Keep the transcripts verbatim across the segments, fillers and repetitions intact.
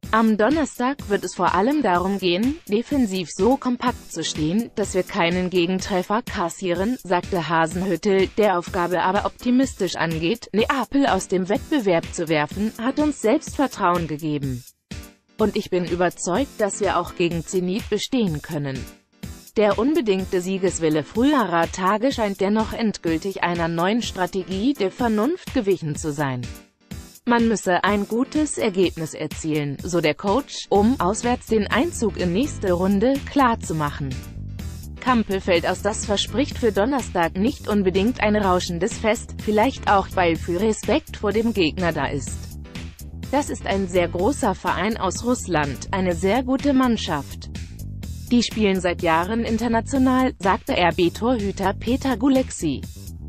Am Donnerstag wird es vor allem darum gehen, defensiv so kompakt zu stehen, dass wir keinen Gegentreffer kassieren, sagte Hasenhüttl, der Aufgabe aber optimistisch angeht. Neapel aus dem Wettbewerb zu werfen, hat uns Selbstvertrauen gegeben. Und ich bin überzeugt, dass wir auch gegen Zenit bestehen können. Der unbedingte Siegeswille früherer Tage scheint dennoch endgültig einer neuen Strategie der Vernunft gewichen zu sein. Man müsse ein gutes Ergebnis erzielen, so der Coach, um auswärts den Einzug in nächste Runde klarzumachen. Kampel fällt aus, das verspricht für Donnerstag nicht unbedingt ein rauschendes Fest, vielleicht auch, weil viel Respekt vor dem Gegner da ist. Das ist ein sehr großer Verein aus Russland, eine sehr gute Mannschaft. Die spielen seit Jahren international, sagte R B-Torhüter Peter Gulexi.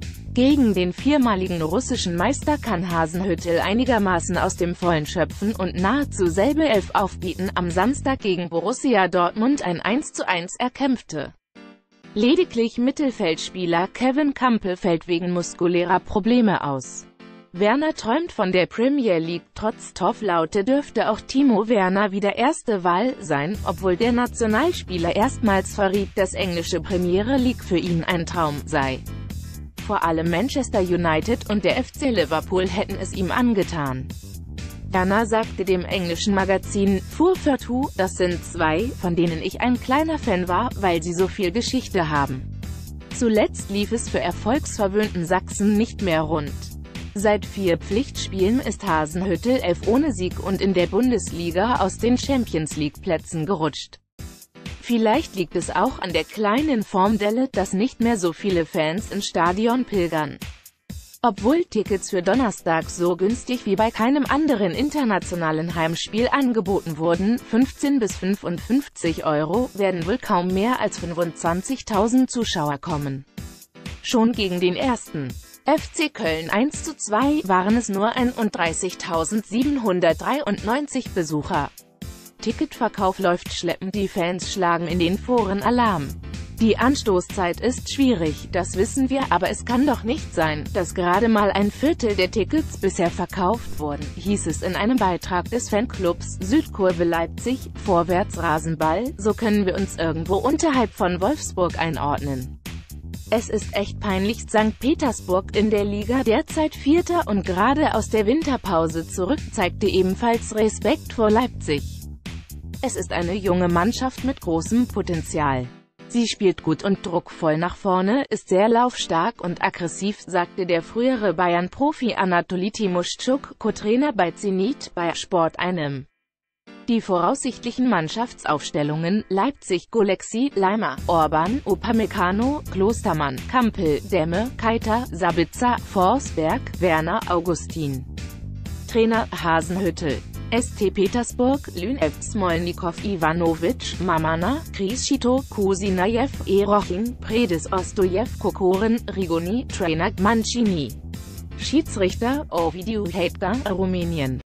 Gegen den viermaligen russischen Meister kann Hasenhüttl einigermaßen aus dem Vollen schöpfen und nahezu selbe Elf aufbieten, am Samstag gegen Borussia Dortmund ein eins zu eins erkämpfte. Lediglich Mittelfeldspieler Kevin Kampel fällt wegen muskulärer Probleme aus. Werner träumt von der Premier League. Trotz Torflaute dürfte auch Timo Werner wieder erste Wahl sein, obwohl der Nationalspieler erstmals verriet, dass englische Premier League für ihn ein Traum sei. Vor allem Manchester United und der F C Liverpool hätten es ihm angetan. Werner sagte dem englischen Magazin Four for Two, das sind zwei, von denen ich ein kleiner Fan war, weil sie so viel Geschichte haben. Zuletzt lief es für erfolgsverwöhnten Sachsen nicht mehr rund. Seit vier Pflichtspielen ist Hasenhüttl elf ohne Sieg und in der Bundesliga aus den Champions-League-Plätzen gerutscht. Vielleicht liegt es auch an der kleinen Formdelle, dass nicht mehr so viele Fans ins Stadion pilgern. Obwohl Tickets für Donnerstag so günstig wie bei keinem anderen internationalen Heimspiel angeboten wurden, fünfzehn bis fünfundfünfzig Euro, werden wohl kaum mehr als fünfundzwanzigtausend Zuschauer kommen. Schon gegen den ersten F C Köln eins zu zwei waren es nur einunddreißigtausendsiebenhundertdreiundneunzig Besucher. Ticketverkauf läuft schleppend, die Fans schlagen in den Foren Alarm. Die Anstoßzeit ist schwierig, das wissen wir, aber es kann doch nicht sein, dass gerade mal ein Viertel der Tickets bisher verkauft wurden, hieß es in einem Beitrag des Fanclubs Südkurve Leipzig, Vorwärts Rasenball, so können wir uns irgendwo unterhalb von Wolfsburg einordnen. Es ist echt peinlich, Sankt Petersburg in der Liga derzeit Vierter und gerade aus der Winterpause zurück, zeigte ebenfalls Respekt vor Leipzig. Es ist eine junge Mannschaft mit großem Potenzial. Sie spielt gut und druckvoll nach vorne, ist sehr laufstark und aggressiv, sagte der frühere Bayern-Profi Anatoli Timoschuk, Co-Trainer bei Zenit, bei Sport eins. Die voraussichtlichen Mannschaftsaufstellungen: Leipzig, Gulexi, Leimer, Orban, Upamecano, Klostermann, Kampel, Demme, Keita, Sabitzer, Forsberg, Werner, Augustin. Trainer: Hasenhüttl. S T Petersburg, Lynev, Smolnikow, Ivanovic, Mamana, Krischtschito, Kusinajew, Erochin, Predis, Ostojew, Kokorin, Rigoni, Trainer: Mancini. Schiedsrichter: Ovidiu Heidgar, Rumänien.